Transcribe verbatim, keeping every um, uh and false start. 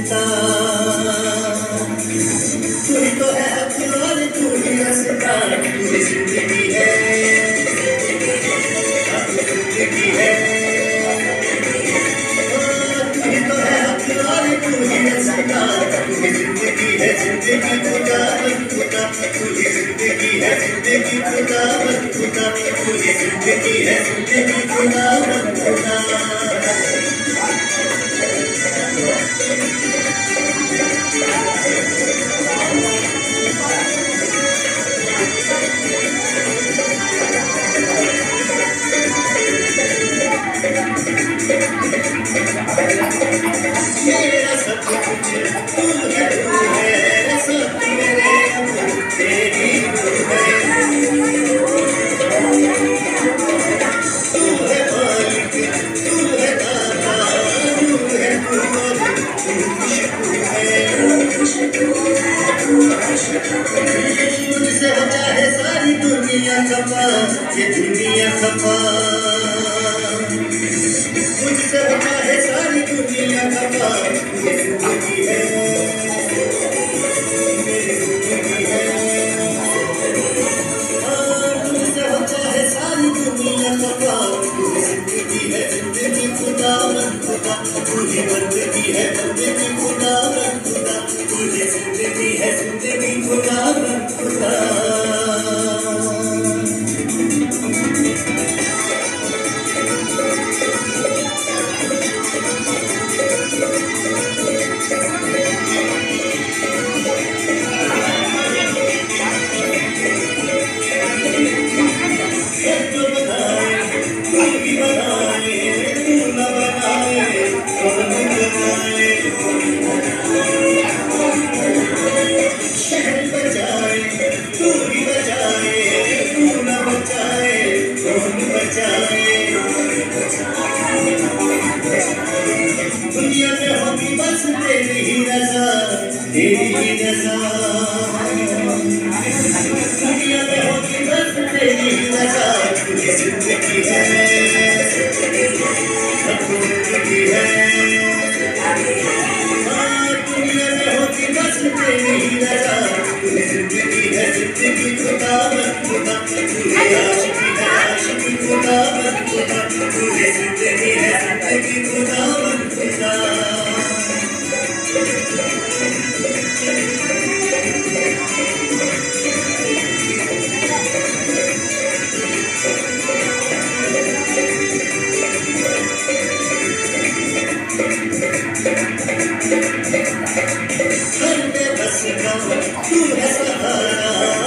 खुदा तू ही तो है अपना तू ही रास्ता तू ही जिंदगी है जिंदगी है तू ही तो है अपना तू ही रास्ता तू ही जिंदगी है जिंदगी खुदा खुदा तू ही जिंदगी है जिंदगी खुदा खुदा तू ही जिंदगी है जिंदगी खुदा खुदा मेरा सब कुछ तू है तू है सब मेरे तेरी तू है मालिक तू है दाता तू है तू मुझसे हो चाहे सारी दुनिया खपा ये दुनिया खपा मुझसे हो चाहे सारी दुनिया खपा ये जिंदगी है मेरी जिंदगी है मुझसे हो चाहे सारी दुनिया खपा ये जिंदगी है जिंदगी खुदा खुदा तुझे बंदगी है बंदगी खुदा खुदा तुझे जिंदगी है जिंदगी खुदा खुदा दुनिया में होगी बस तेरी ही रज़ा तेरी ही रज़ा दुनिया में होगी बस तेरी ही रज़ा तुझे जिंदगी है सब जिंदगी है दुनिया में होगी बस तेरी ही रज़ा तुझे जिंदगी है जिंदगी खुदा खुदा तुझे आशिकी है आशिकी खुदा खुदा तुझे जिंदगी है जिंदगी खुदा खुदा हर में बस तू है सहारा